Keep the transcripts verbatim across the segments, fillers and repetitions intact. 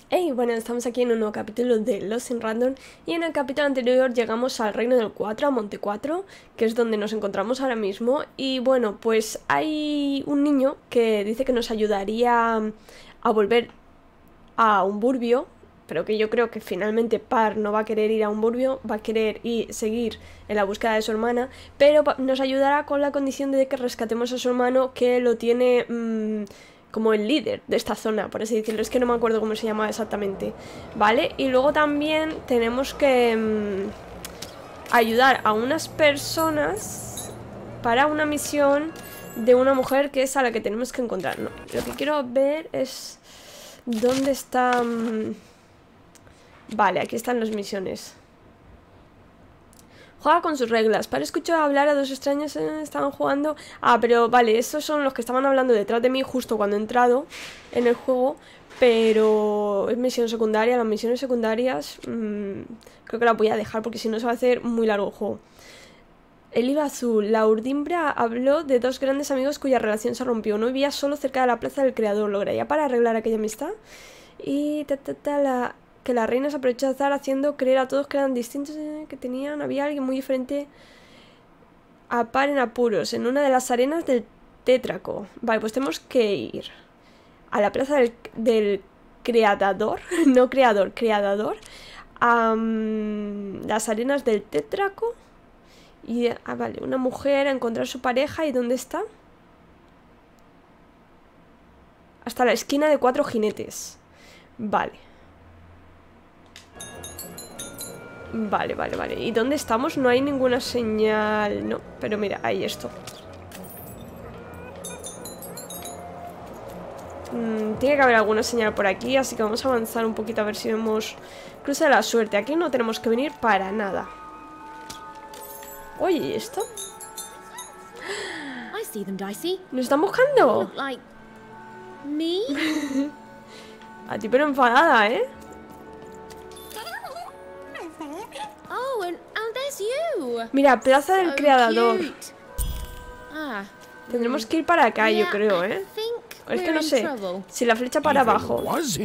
Hey, bueno, estamos aquí en un nuevo capítulo de Lost in Random y en el capítulo anterior llegamos al Reino del Cuatro, a Monte Cuatro, que es donde nos encontramos ahora mismo. Y bueno, pues hay un niño que dice que nos ayudaría a volver a Umburbio, pero que yo creo que finalmente Par no va a querer ir a Umburbio, va a querer ir, seguir en la búsqueda de su hermana, pero nos ayudará con la condición de que rescatemos a su hermano, que lo tiene mmm, como el líder de esta zona, por así decirlo. Es que no me acuerdo cómo se llama exactamente, ¿vale? Y luego también tenemos que mmm, ayudar a unas personas para una misión de una mujer que es a la que tenemos que encontrar. No, lo que quiero ver es... ¿dónde está...? Vale, aquí están las misiones. Juega con sus reglas. Para escuchar hablar a dos extraños, eh, estaban jugando... Ah, pero vale, estos son los que estaban hablando detrás de mí justo cuando he entrado en el juego. Pero es misión secundaria. Las misiones secundarias mmm, creo que las voy a dejar porque si no se va a hacer muy largo el juego. El hilo azul. La Urdimbra habló de dos grandes amigos cuya relación se rompió. No vivía solo cerca de la plaza del creador. ¿Lograría para arreglar aquella amistad? Y ta, ta, ta, la, que la reina se aprovechó de azar haciendo creer a todos que eran distintos, eh, que tenían, había alguien muy diferente a Par en apuros, en una de las arenas del Tétraco. Vale, pues tenemos que ir a la plaza del, del creador, no creador, creador, a um, las arenas del Tétraco. Y, ah, vale, una mujer a encontrar a su pareja. ¿Y dónde está? Hasta la esquina de cuatro jinetes. Vale. Vale, vale, vale. ¿Y dónde estamos? No hay ninguna señal. No, pero mira, ahí esto. mm, Tiene que haber alguna señal por aquí. Así que vamos a avanzar un poquito a ver si vemos cruce de la suerte. Aquí no tenemos que venir para nada. Oye, ¿y esto? ¿Nos están buscando? A ti pero enfadada, ¿eh? Mira, plaza del creador. Tendremos que ir para acá, yo creo, ¿eh? Es que no sé. Si la flecha para abajo.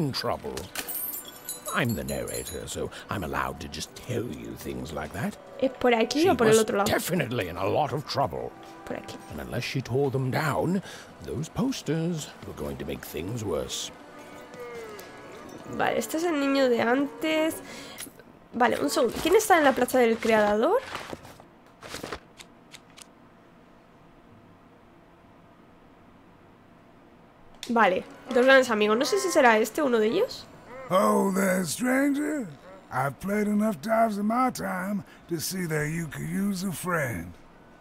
I'm the narrator, so I'm allowed to just tell you things like that. ¿Es por aquí o por el otro lado? Definitely in a lot of trouble. Por aquí. And unless she tore them down, those posters were going to make things worse. Vale, este es el niño de antes. Vale, un segundo. ¿Quién está en la plaza del creador? Vale, dos grandes amigos. No sé si será este uno de ellos. Oh, there, stranger. I've played enough times in my time to see that you could use a friend.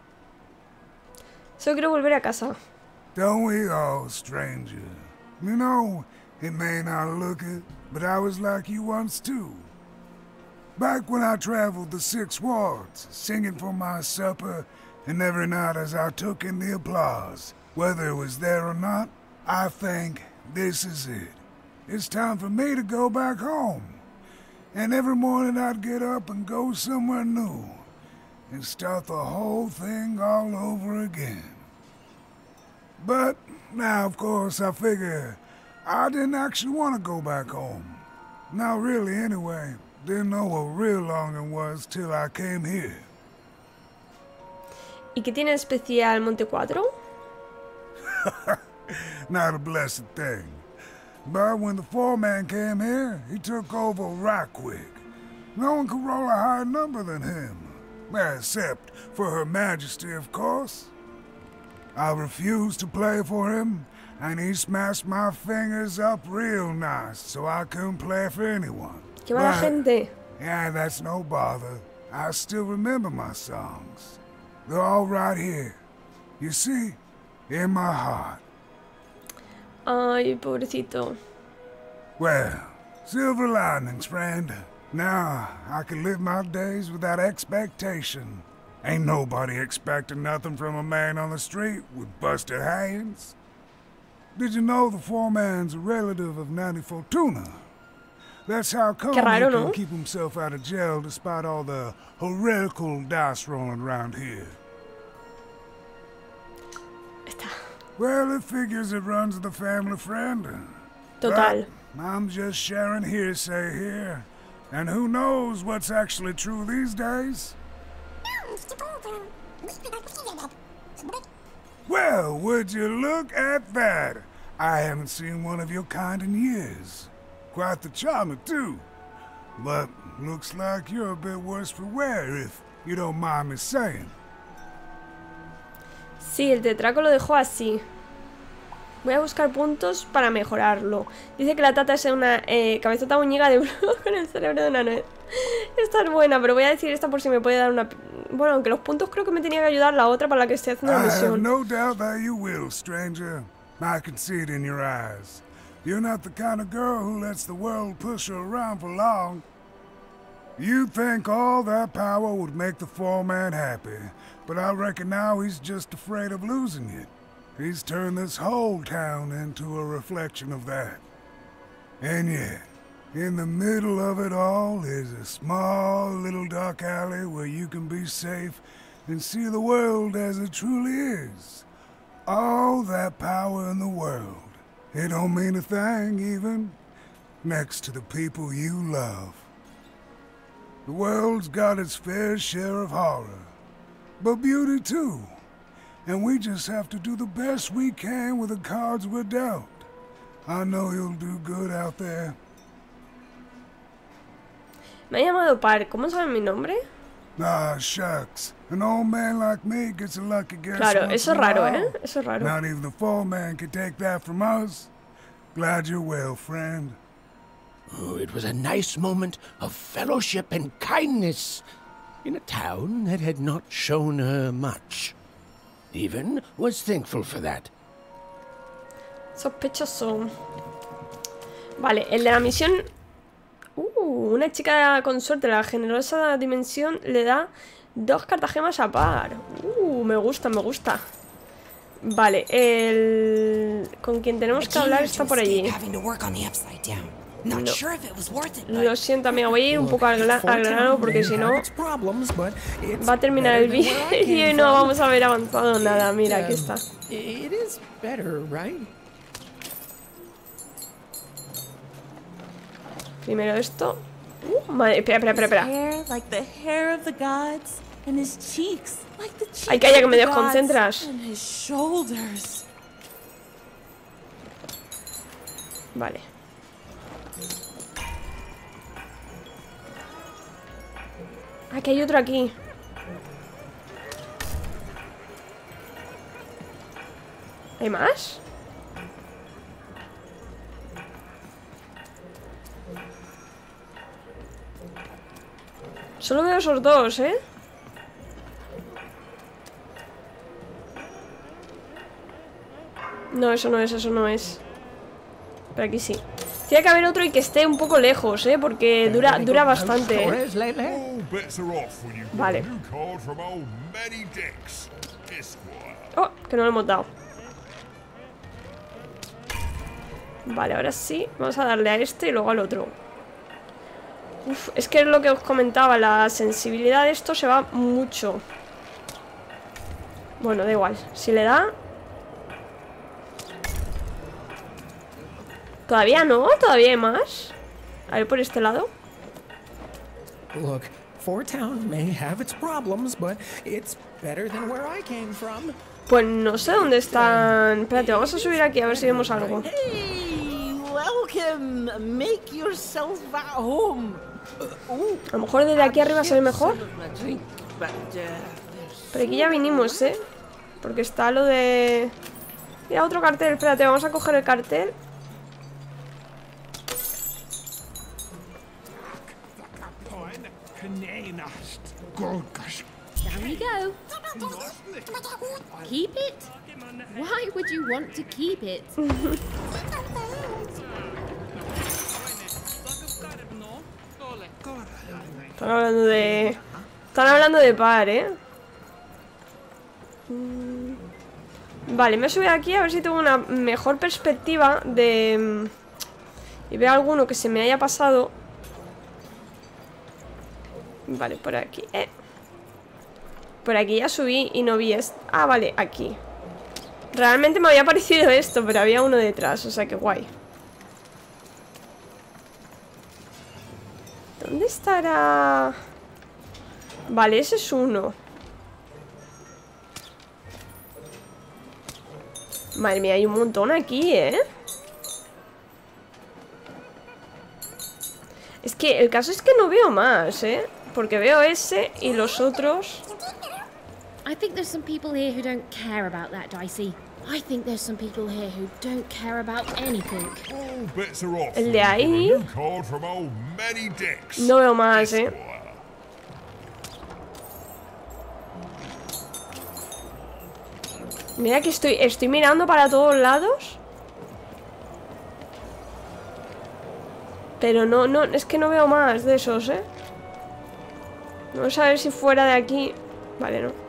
Solo quiero volver a casa. Don't we all, stranger? You know, it may not look it, but I was like you once too. Back when I traveled the six wards, singing for my supper, and every night as I took in the applause, whether it was there or not, I think this is it. It's time for me to go back home. And every morning I'd get up and go somewhere new. And start the whole thing all over again. But now, of course, I figure I didn't actually want to go back home. Not really, anyway. Didn't know what real longing was till I came here. ¿Y qué tiene especial Monte Cuatro? Not a blessed thing. But when the foreman came here, he took over right quick. No one could roll a higher number than him. Except for Her Majesty, of course. I refused to play for him, and he smashed my fingers up real nice, so I couldn't play for anyone. ¡Qué mala gente! Yeah, that's no bother. I still remember my songs. They're all right here. You see, in my heart. Ay, pobrecito. Well, silver linings, friend. Now, I can live my days without expectation. Ain't nobody expecting nothing from a man on the street with busted hands. Did you know the foreman's a relative of Nanny Fortuna? That's how come he raro, can ¿no? keep himself out of jail despite all the heretical dice rolling around here. Está. Well, it figures it runs the family, friend. Total. But I'm just sharing hearsay here. And who knows what's actually true these days? Well, would you look at that? I haven't seen one of your kind in years. Quite the charmer, too. But looks like you're a bit worse for wear, if you don't mind me saying. Sí, el tetraco lo dejó así. Voy a buscar puntos para mejorarlo. Dice que la tata es una eh, cabezota muñeca de brujo con el cerebro de una nuez. Esta es buena, pero voy a decir esta por si me puede dar una... Bueno, aunque los puntos creo que me tenía que ayudar la otra para la que estoy haciendo la I have misión. no doubt that you will, stranger. I can see it in your eyes. You're not the kind of girl who lets the world push her around for long. You think all that power would make the foreman happy, but I reckon now he's just afraid of losing it. He's turned this whole town into a reflection of that. And yet, in the middle of it all is a small little dark alley where you can be safe and see the world as it truly is. All that power in the world. It don't mean a thing, even, next to the people you love. The world's got its fair share of horror, but beauty too. And we just have to do the best we can with the cards we're dealt. I know you'll do good out there. Me ha llamado Par. ¿Cómo saben mi nombre? Ah, shucks. An old man like me gets a lucky guess. Claro, once eso es in a raro, while. ¿eh? Eso es raro. Not even the foreman can take that from us. Glad you're well, friend. Oh, it was a nice moment of fellowship and kindness in a town that had not shown her much. Even was thankful for that. Sospechoso. Vale, el de la misión... Uh, una chica con suerte, la generosa dimensión le da dos cartagemas a Par. Uh, me gusta, me gusta. Vale, el... con quien tenemos que hablar está por allí. No. Lo siento, amiga, voy a ir un poco al, al grano porque si no va a terminar el vídeo y no vamos a haber avanzado nada. Mira, aquí está. Primero esto. Uh, madre, espera, espera, espera, espera. Ay, calla, que me desconcentras. Vale. Ah, que hay otro aquí. ¿Hay más? Solo veo esos dos, ¿eh? No, eso no es, eso no es. Pero aquí sí. Tiene que haber otro y que esté un poco lejos, ¿eh? Porque dura, dura bastante, ¿eh? Vale. Oh, que no lo hemos dado. Vale, ahora sí. Vamos a darle a este y luego al otro. Uf, es que es lo que os comentaba. La sensibilidad de esto se va mucho. Bueno, da igual. Si le da... Todavía no, todavía hay más. A ver por este lado. Look, Four Town may have its problems, but it's better than where I came from. Pues no sé dónde están. Espérate, vamos a subir aquí a ver si vemos algo. Hey, welcome. Make yourself at home. A lo mejor desde aquí arriba se ve mejor. Pero aquí ya vinimos, ¿eh? Porque está lo de... Mira, otro cartel. Espérate, vamos a coger el cartel. Down you go. Keep it? Why would you want to keep it? Están hablando de... Están hablando de Par, ¿eh? Vale, me he subido aquí a ver si tengo una mejor perspectiva de... Y veo alguno que se me haya pasado. Vale, por aquí, eh. Por aquí ya subí y no vi esto. Ah, vale, aquí. Realmente me había parecido esto, pero había uno detrás, o sea que guay. ¿Dónde estará? Vale, ese es uno. Madre mía, hay un montón aquí, ¿eh? Es que el caso es que no veo más, ¿eh? Porque veo ese y los otros. I think there's some people here who don't care about that, Dicey. I think there's some people here who don't care about anything. All bets are off. El de ahí. New card from old Manny Dex. No veo más, ¿eh? Mira que estoy, estoy mirando para todos lados. Pero no, no, es que no veo más de esos, ¿eh? Vamos a ver si fuera de aquí. Vale, no.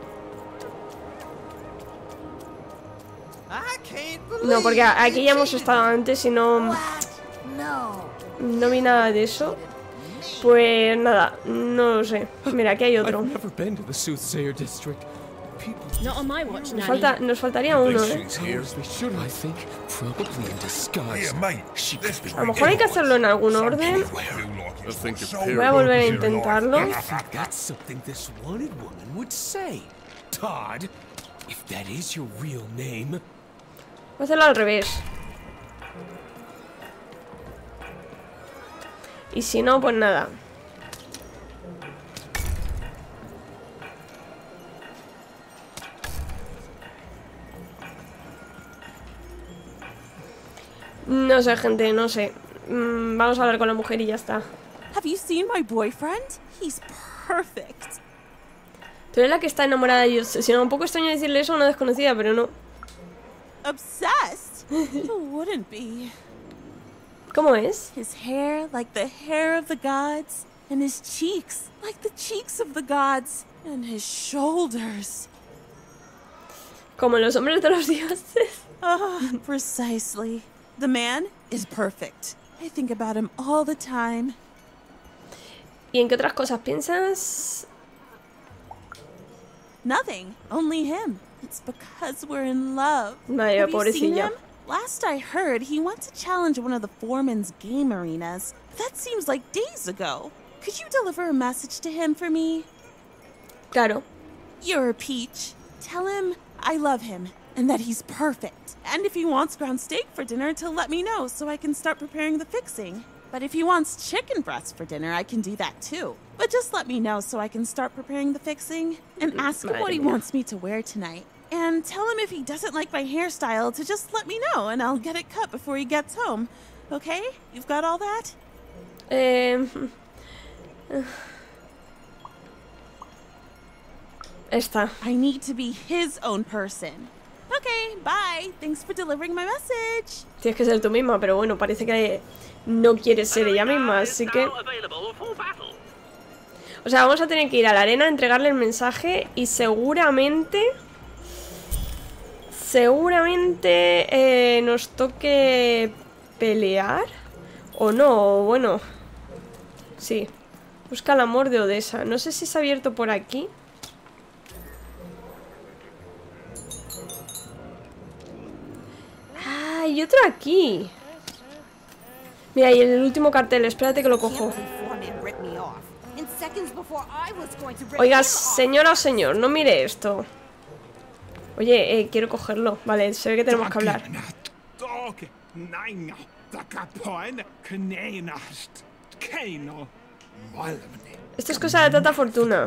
No, porque aquí ya hemos estado antes y no... No vi nada de eso. Pues nada, no lo sé. Mira, aquí hay otro. Not on my watch, Nos, Nanny. falta, nos faltaría uno, ¿eh? Here, mate. A lo mejor hay que hacerlo en algún orden. Voy a volver a intentarlo. That's something this wanted woman would say. Todd, if that is your real name. Voy a hacerlo al revés. Y si no, pues nada. No sé, gente, no sé. Mm, vamos a hablar con la mujer y ya está. Have you seen my boyfriend? He's perfect. Tú eres la que está enamorada de ellos. Si no, un poco extraño decirle eso a una desconocida, pero no. Obsessed? Who wouldn't be? ¿Cómo es? His hair like the hair of the gods, and his cheeks like the cheeks of the gods, and his shoulders. Como los hombres de los dioses. Ah, precisely. The man is perfect. I think about him all the time. ¿Y en qué otras cosas piensas? Nothing, only him. It's because we're in love. Vaya, Have you seen pobrecilla. him? Last I heard, he wants to challenge one of the foreman's game arenas. That seems like days ago. Could you deliver a message to him for me? Claro. You're a peach. Tell him I love him and that he's perfect. And if he wants ground steak for dinner, to let me know so I can start preparing the fixing. But if he wants chicken breast for dinner, I can do that too. But just let me know so I can start preparing the fixing. And ask him what he wants me to wear tonight. And tell him if he doesn't like my hairstyle to just let me know and I'll get it cut before he gets home. Okay? You've got all that? Eh... Esta. I need to be his own person. Okay, bye. Thanks for delivering my message. Tienes que ser tú misma, pero bueno, parece que no quieres ser ella misma, así que... O sea, vamos a tener que ir a la arena, entregarle el mensaje y seguramente... Seguramente eh, nos toque pelear. ¿O no? O bueno... Sí. Busca el amor de Odessa. No sé si se ha abierto por aquí. Ah, y otro aquí. Mira, y el último cartel. Espérate que lo cojo. Oiga, señora o señor, no mire esto. Oye, eh, quiero cogerlo. Vale, se ve que tenemos que hablar. Esto es cosa de Tata Fortuna.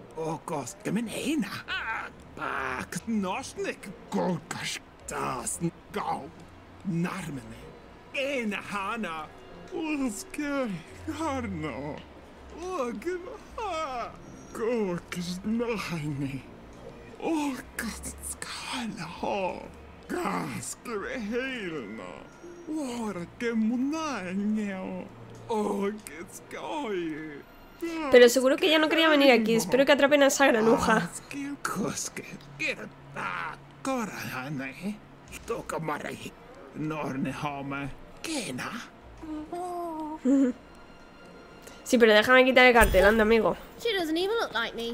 Åh, skala ha, gaskere helna, åra gemonangeo, åh, skoj. Pero seguro que ella no quería venir aquí. Espero que atrapen a esa granuja. Sí, pero déjame quitar el cartel, anda, amigo. She doesn't even look like me.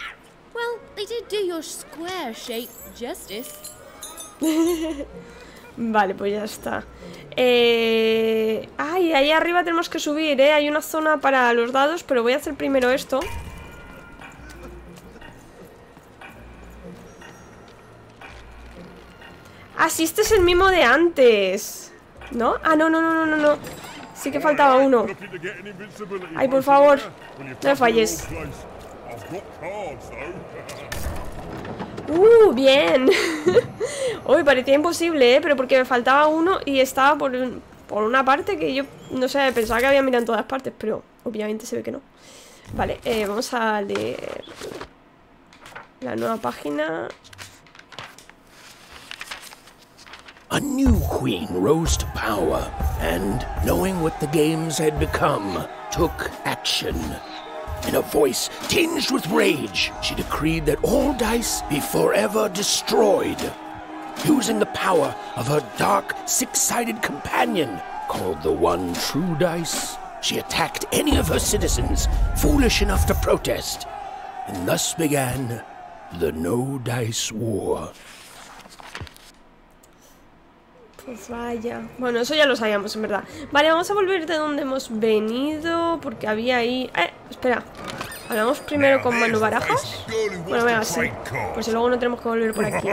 Well, they did do your square shape justice. Vale, pues ya está. Eh... Ay, ahí arriba tenemos que subir, ¿eh? Hay una zona para los dados, pero voy a hacer primero esto. Ah, sí, este es el mismo de antes, ¿no? Ah, no, no, no, no, no, no. Sí que faltaba uno. Ay, por favor, no me falles. Uh, bien. Uy, parecía imposible, ¿eh? Pero porque me faltaba uno y estaba por, por una parte que yo, no sé, pensaba que había mirado en todas partes, pero obviamente se ve que no. Vale, eh, vamos a leer la nueva página. A new queen rose to power, and, knowing what the games had become, took action. In a voice tinged with rage, she decreed that all dice be forever destroyed. Using the power of her dark, six-sided companion, called the One True Dice, she attacked any of her citizens foolish enough to protest, and thus began the No Dice War. Pues vaya. Bueno, eso ya lo sabíamos, en verdad. Vale, vamos a volver de donde hemos venido, porque había ahí... Eh, espera. ¿Hablamos primero con Manu Barajas? Bueno, venga, sí. Pues si luego no tenemos que volver por aquí.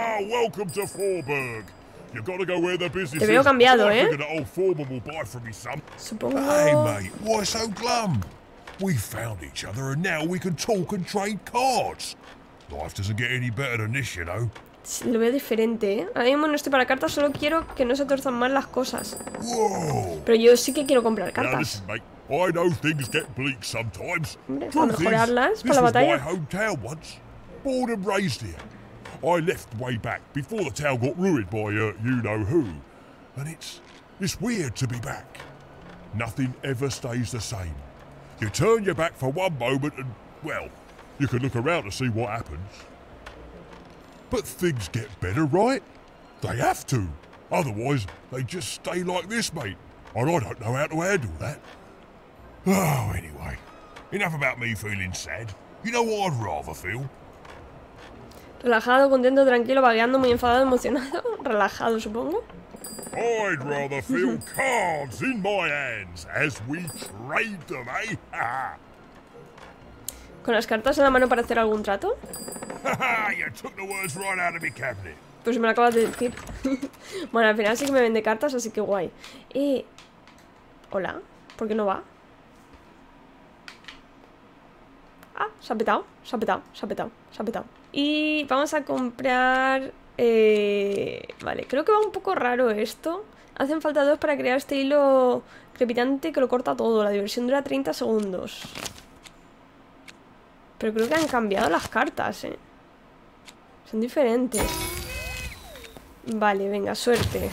Te veo cambiado, ¿eh? Supongo... Hey, mate, why so glum? We found each other and now we can talk and trade cards. Life doesn't get any better than this, you know. Lo veo diferente, ¿eh? Ahora mismo no estoy para cartas, solo quiero que no se tuerzan más las cosas. Whoa. Pero yo sí que quiero comprar cartas. Now, listen, mate, I know things get bleak sometimes. Hombre, para mejorarlas para la batalla. This was my hometown once. Born and raised here. I left way back before the town got ruined by uh, you know who. And it's it's weird to be back. Nothing ever stays the same. You turn your back for one moment and, well, you can look around to see what happens. But things get better, right? They have to. Otherwise, they just stay like this, mate. And I don't know how to handle that. Oh, anyway. Enough about me feeling sad. You know what I'd rather feel? Relajado, contento, tranquilo, vagueando, muy enfadado, emocionado. Relajado, supongo. I'd rather feel cards in my hands as we trade them, eh? ¿Con las cartas en la mano para hacer algún trato? You took the words right out of my cabinet. Pues me lo acabas de decir. Bueno, al final sí que me vende cartas, así que guay. Eh... Hola, ¿por qué no va? Ah, se ha petado, se ha petado, se ha petado, se ha petado. Y vamos a comprar... Eh... Vale, creo que va un poco raro esto. Hacen falta dos para crear este hilo crepitante que lo corta todo. La diversión dura treinta segundos. Pero creo que han cambiado las cartas, ¿eh? Son diferentes. Vale, venga, suerte.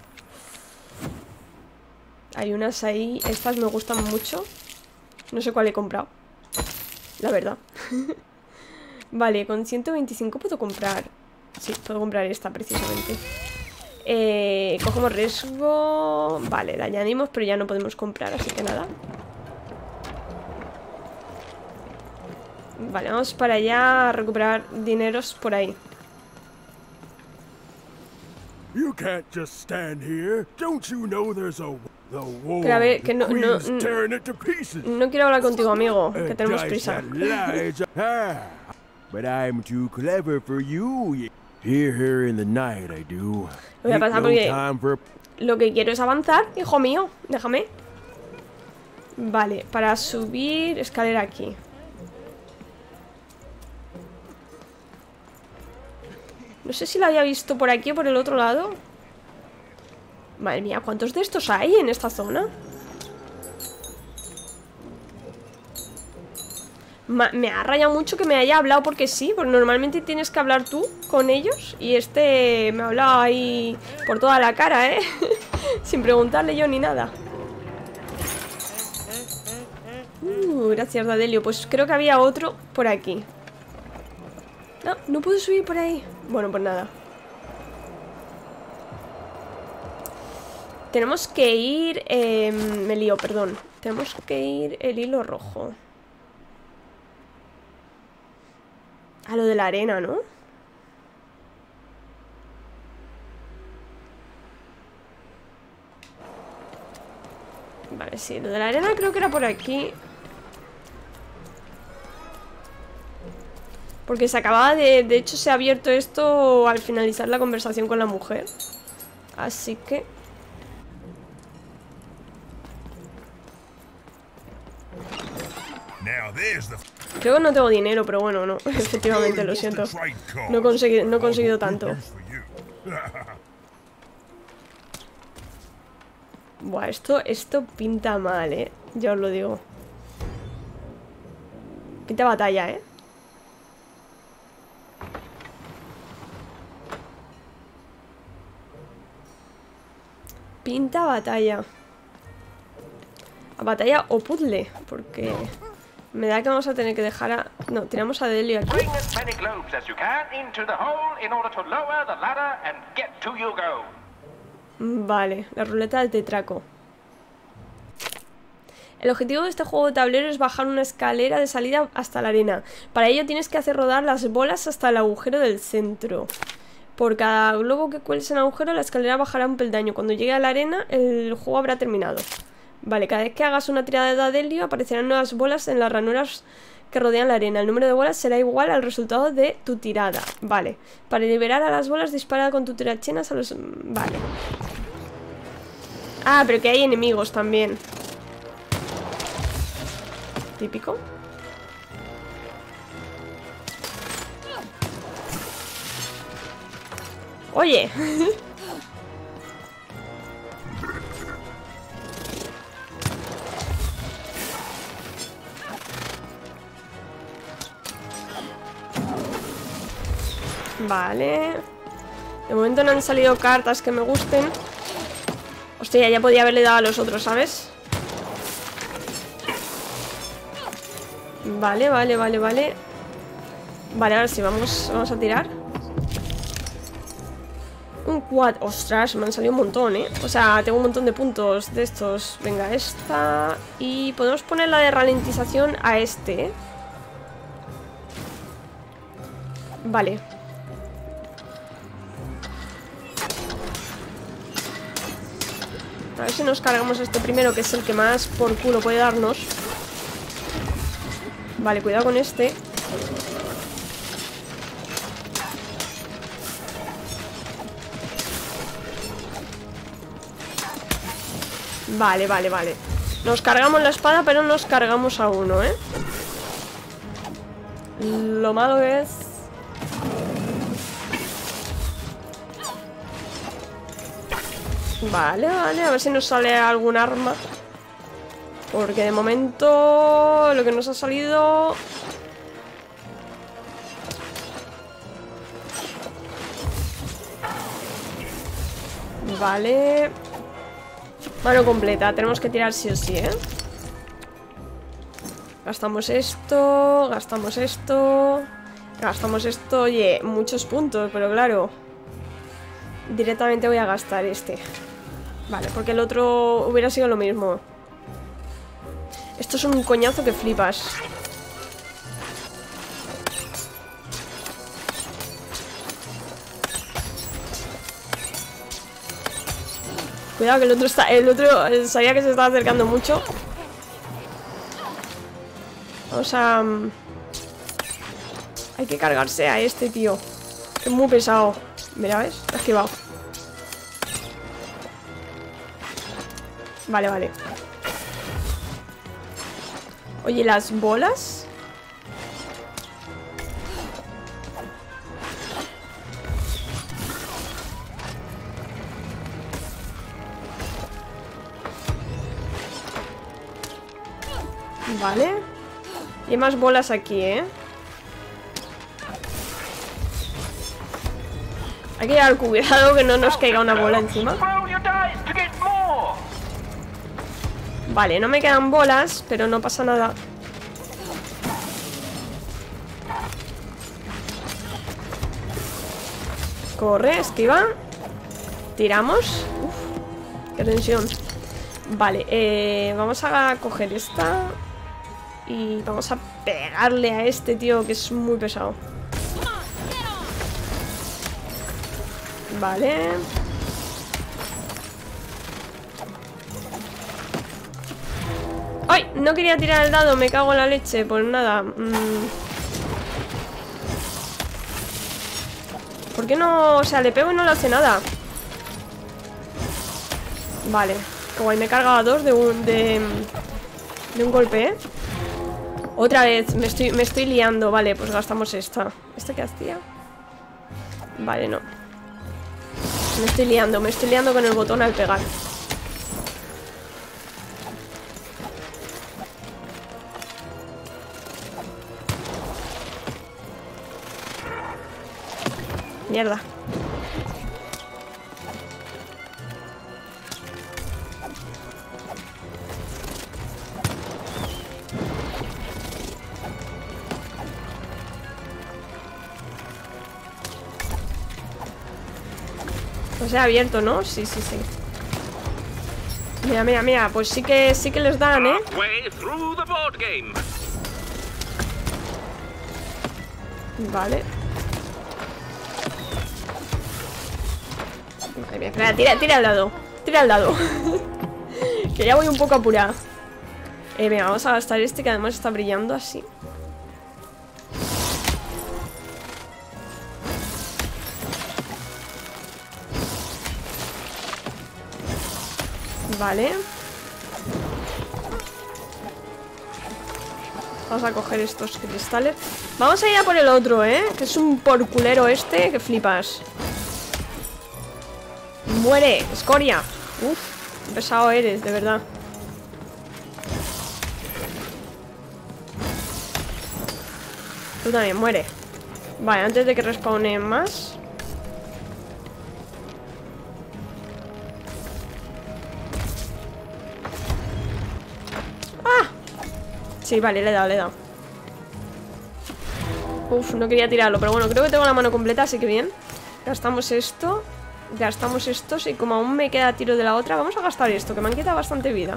Hay unas ahí. Estas me gustan mucho. No sé cuál he comprado, la verdad. Vale, con ciento veinticinco puedo comprar. Sí, puedo comprar esta precisamente. eh, Cogemos riesgo. Vale, la añadimos, pero ya no podemos comprar, así que nada. Vale, vamos para allá a recuperar dineros por ahí. You can't just stand here. Don't you know there's a the war? Pero a ver, que no, no, no, no quiero hablar contigo, amigo, que tenemos prisa. But I'm too clever for you. Here, here in the night, I do. Voy a pasar porque lo que quiero es avanzar, hijo mío. Déjame. Vale, para subir escalera aquí. No sé si la había visto por aquí o por el otro lado. Madre mía, ¿cuántos de estos hay en esta zona? Ma me ha rayado mucho que me haya hablado porque sí. Porque normalmente tienes que hablar tú con ellos. Y este me ha hablado ahí por toda la cara, ¿eh? Sin preguntarle yo ni nada. Uh, gracias, Dadelio. Pues creo que había otro por aquí. No, no puedo subir por ahí. Bueno, pues nada. Tenemos que ir... Eh, me lío, perdón. Tenemos que ir el hilo rojo. A lo de la arena, ¿no? Vale, sí, lo de la arena creo que era por aquí. Porque se acababa de... De hecho se ha abierto esto al finalizar la conversación con la mujer. Así que... Creo que no tengo dinero, pero bueno, no. Efectivamente, lo siento. No he conseguido, no he conseguido tanto. Buah, esto, esto pinta mal, eh. Ya os lo digo. Pinta batalla, eh. Pinta batalla. A batalla o puzzle, porque me da que vamos a tener que dejar a... No, tiramos a Delio aquí. Vale, la ruleta del tetraco. El objetivo de este juego de tablero es bajar una escalera de salida hasta la arena. Para ello tienes que hacer rodar las bolas hasta el agujero del centro. Por cada globo que cueles en el agujero, la escalera bajará un peldaño. Cuando llegue a la arena, el juego habrá terminado. Vale, cada vez que hagas una tirada de Adelio aparecerán nuevas bolas en las ranuras que rodean la arena. El número de bolas será igual al resultado de tu tirada. Vale, para liberar a las bolas dispara con tu tirachinas a los... Vale. Ah, pero que hay enemigos también. Típico. Oye. Vale. De momento no han salido cartas que me gusten. Hostia, ya podía haberle dado a los otros, ¿sabes? Vale, vale, vale, vale. Vale, ahora sí, vamos, vamos a tirar. Un cuatro. Ostras, me han salido un montón, ¿eh? O sea, tengo un montón de puntos de estos. Venga, esta. Y podemos poner la de ralentización a este, ¿eh? Vale. A ver si nos cargamos este primero, que es el que más por culo puede darnos. Vale, cuidado con este. Vale, vale, vale. Nos cargamos la espada, pero nos cargamos a uno, ¿eh? Lo malo es... Vale, vale, a ver si nos sale algún arma. Porque de momento lo que nos ha salido... Vale. Mano completa, tenemos que tirar sí o sí, ¿eh? Gastamos esto, gastamos esto, gastamos esto, oye, muchos puntos, pero claro. Directamente voy a gastar este. Vale, porque el otro hubiera sido lo mismo. Esto es un coñazo que flipas. Cuidado que el otro está... El otro sabía que se estaba acercando mucho. Vamos a... Hay que cargarse a este, tío. Es muy pesado. Mira, ¿ves? Lo he esquivado. Vale, vale. Oye, las bolas. Vale. Y hay más bolas aquí, ¿eh? Hay que llevar cuidado que no nos caiga una bola encima. Vale, no me quedan bolas, pero no pasa nada. Corre, esquiva. Tiramos. Uf, qué tensión. Vale, eh, vamos a coger esta. Y vamos a pegarle a este tío que es muy pesado. Vale. ¡Ay! No quería tirar el dado, me cago en la leche. Pues nada. Mmm. ¿Por qué no? O sea, le pego y no le hace nada. Vale. Qué guay, me he cargado a dos de un, de, de un golpe, ¿eh? Otra vez, me estoy, me estoy liando. Vale, pues gastamos esta. ¿Esta qué hacía? Vale, no. Me estoy liando, me estoy liando con el botón al pegar. Mierda. Pues se ha abierto, ¿no? Sí, sí, sí. Mira, mira, mira. Pues sí que sí que les dan, ¿eh? Vale. Madre mía, espera, tira, tira al dado. Tira al dado. Que ya voy un poco apurada. Eh, venga, vamos a gastar este que además está brillando así. Vale. Vamos a coger estos cristales. Vamos a ir a por el otro, ¿eh? Que es un porculero este, que flipas. Muere, escoria. Uf, qué pesado eres, de verdad. Tú también, muere. Vale, antes de que respawnen más. ¡Ah! Sí, vale, le he dado, le he dado. Uf, no quería tirarlo, pero bueno, creo que tengo la mano completa, así que bien. Gastamos esto. Gastamos estos y como aún me queda tiro de la otra, vamos a gastar esto, que me han quitado bastante vida.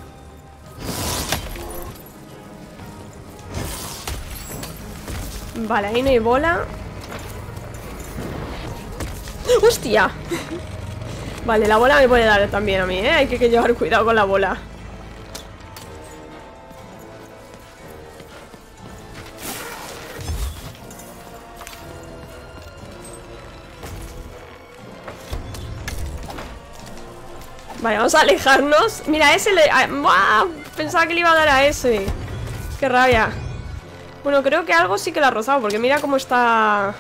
Vale, ahí no hay bola. ¡Hostia! Vale, la bola me puede dar también a mí, ¿eh? Hay que, que llevar cuidado con la bola. Vale, vamos a alejarnos. Mira, ese le... ¡Buah! Pensaba que le iba a dar a ese. Qué rabia. Bueno, creo que algo sí que lo ha rozado, porque mira cómo está...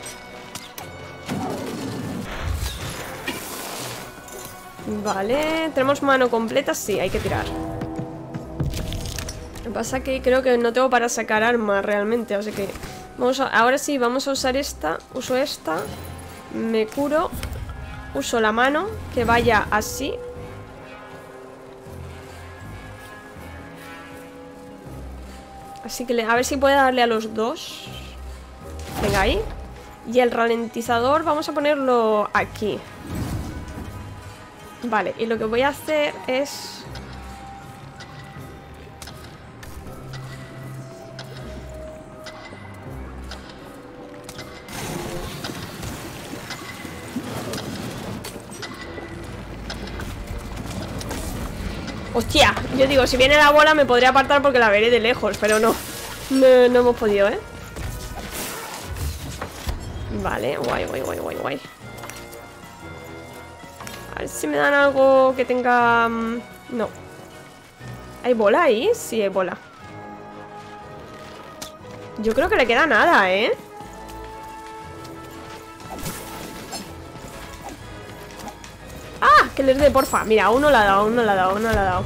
Vale, tenemos mano completa. Sí, hay que tirar. Lo que pasa es que creo que no tengo para sacar armas realmente, así que... Vamos a... Ahora sí, vamos a usar esta. Uso esta. Me curo. Uso la mano, que vaya así. Así que le, a ver si puede darle a los dos. Venga, ahí. Y el ralentizador vamos a ponerlo aquí. Vale, y lo que voy a hacer es... ¡Hostia! Yo digo, si viene la bola me podría apartar porque la veré de lejos, pero no. No, no hemos podido, ¿eh? Vale, guay, guay, guay, guay, guay. A ver si me dan algo que tenga... No. ¿Hay bola ahí? Sí, hay bola. Yo creo que le queda nada, ¿eh? ¡Ah! Que les dé, porfa. Mira, uno le ha dado, uno le ha dado, uno le ha dado.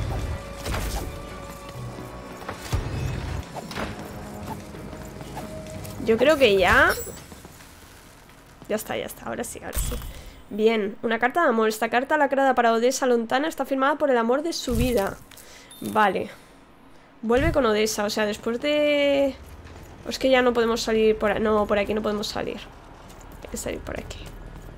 Yo creo que ya... Ya está, ya está. Ahora sí, ahora sí. Bien, una carta de amor. Esta carta lacrada para Odessa Lontana está firmada por el amor de su vida. Vale. Vuelve con Odessa, o sea, después de... Es que ya no podemos salir por... No, por aquí no podemos salir. Hay que salir por aquí.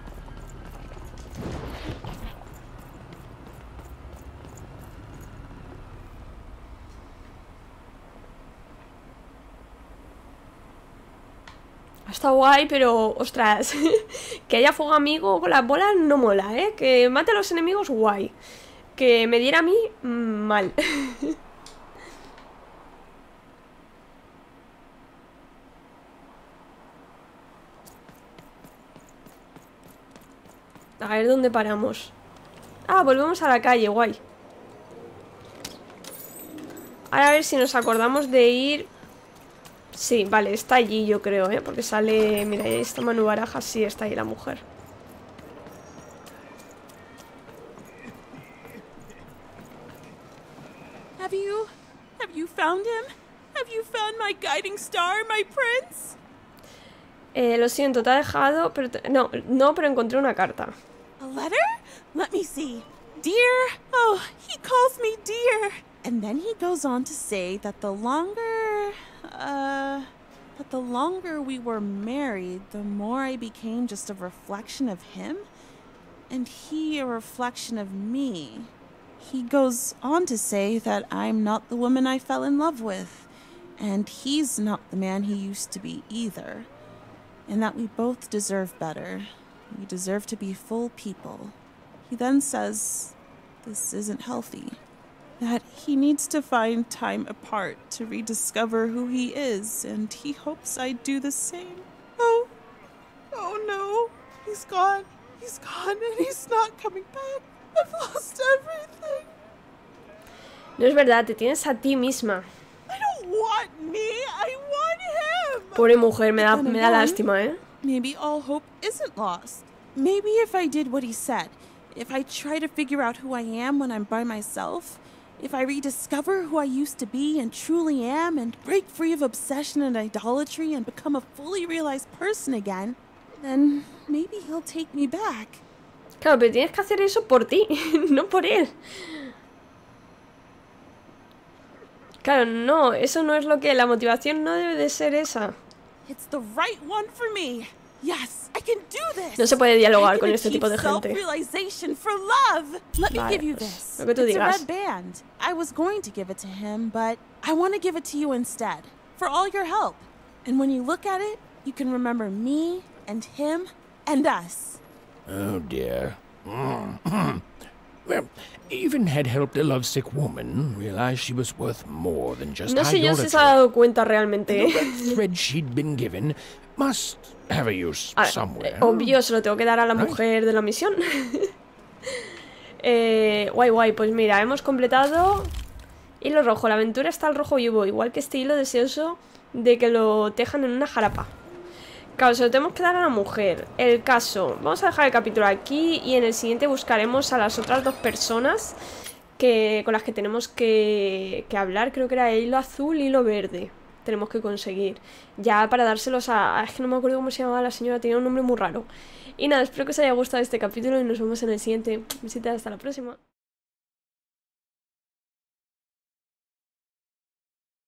Está guay, pero, ostras, que haya fuego amigo con las bolas no mola, ¿eh? Que mate a los enemigos, guay. Que me diera a mí, mal. A ver dónde paramos. Ah, volvemos a la calle, guay. Ahora a ver si nos acordamos de ir... Sí, vale, está allí yo creo, ¿eh? Porque sale... Mira, ahí está Manu Barajas, sí, está ahí la mujer. Have you... have you found him? Have you found my guiding star, my prince? Eh, lo siento, te ha dejado, pero... Te... No, no, pero encontré una carta. A letter? Let me see. Dear... Oh, he calls me dear. And then he goes on to say that the longer... Uh... That the longer we were married, the more I became just a reflection of him. And he a reflection of me. He goes on to say that I'm not the woman I fell in love with. And he's not the man he used to be either. And that we both deserve better. We deserve to be full people. He then says this isn't healthy. That he needs to find time apart to rediscover who he is, and he hopes I do the same. Oh, oh no, he's gone. He's gone and he's not coming back. I've lost everything. No es verdad, te tienes a ti misma. I don't want me, I want him. Pobre mujer, me da, me da lástima, ¿eh? Maybe all hope isn't lost. Maybe if I did what he said, if I try to figure out who I am when I'm by myself, if I rediscover who I used to be and truly am and break free of obsession and idolatry and become a fully realized person again, then maybe he'll take me back. Claro, pero tienes que hacer eso por ti, no por él. Claro, no, eso no es lo que... La motivación no debe de ser esa. It's the right one for me. Yes, I can do this. No se puede dialogar con este tipo de gente. Self-realization for love. Let me vale, give you pues, this. lo que tú It's digas. a red band. I was going to give it to him, but I want to give it to you instead. For all your help. And when you look at it, you can remember me and him and us. Oh dear. Well, even had helped a lovesick woman realize she was worth more than just No sé yo si idolatry. se ha dado cuenta realmente, The ¿eh? red thread she'd been given must have a use A ver, somewhere. eh, obvio, se lo tengo que dar a la Right. mujer de la misión. eh, guay, guay, pues mira, hemos completado hilo rojo. La aventura está al rojo vivo, igual que este hilo deseoso de que lo tejan en una jarapa. Claro, se lo tenemos que dar a la mujer. El caso, vamos a dejar el capítulo aquí y en el siguiente buscaremos a las otras dos personas que, con las que tenemos que, que hablar. Creo que era hilo azul y hilo verde. Tenemos que conseguir. Ya para dárselos a... Es que no me acuerdo cómo se llamaba la señora, tenía un nombre muy raro. Y nada, espero que os haya gustado este capítulo y nos vemos en el siguiente. Visita, hasta la próxima.